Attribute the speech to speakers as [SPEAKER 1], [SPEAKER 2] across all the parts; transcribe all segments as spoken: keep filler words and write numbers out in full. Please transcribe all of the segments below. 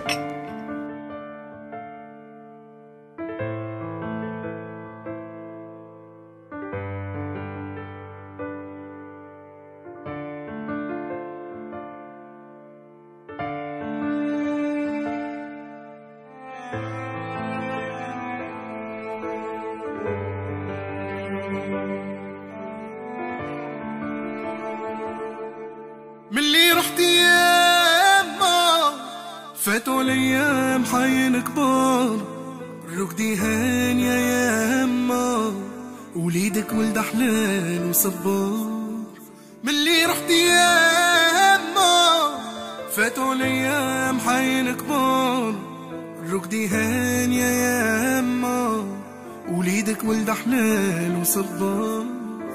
[SPEAKER 1] ملي رحت ياما فاتوا الايام حين كبار، الركدي هان يا ياما وليدك ولد حلال وصبار. ملي رحت ياما فاتوا الايام حين كبار، الركدي هان يا ياما وليدك ولد حلال وصبار.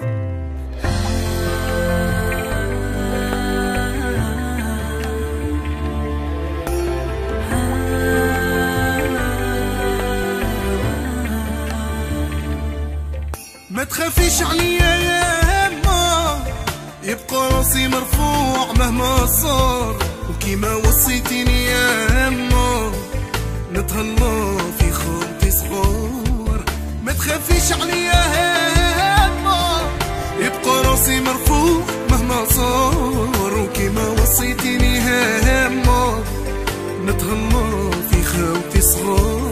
[SPEAKER 1] ما تخافيش عليا يا يما، يبقى راسي مرفوع مهما صار، وكيما وصيتيني يا يما نتهلا في خوتي صغار. ما تخافيش عليا يا يما، يبقى راسي مرفوع مهما صار، وكيما وصيتيني يا يما نتهلا في خوتي صغار.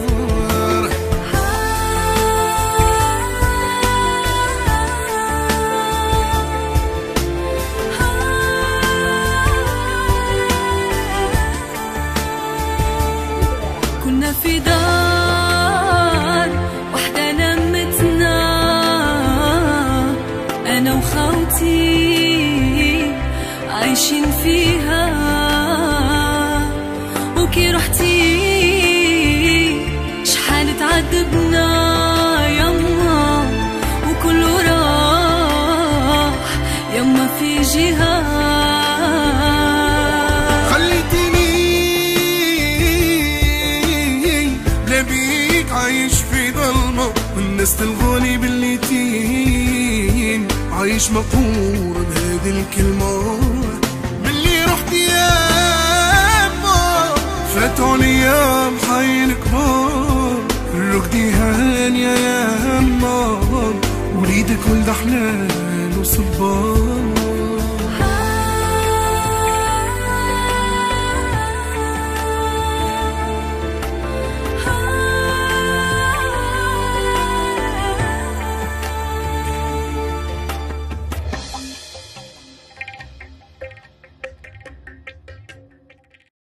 [SPEAKER 2] كنا في دار وحدة لمتنا أنا وخوتي عايشين فيها، وكي رحتي شحال تعذبنا يما، وكله راح يما في جهة.
[SPEAKER 1] عايش في ظلمة والناس تلغوني بالليتين، عايش مقهور بهذه الكلمة. ملي رحت ياما فاتوا الايام حين كبار، الركدي هان يا ياما وليدك ولد حلال وصبار.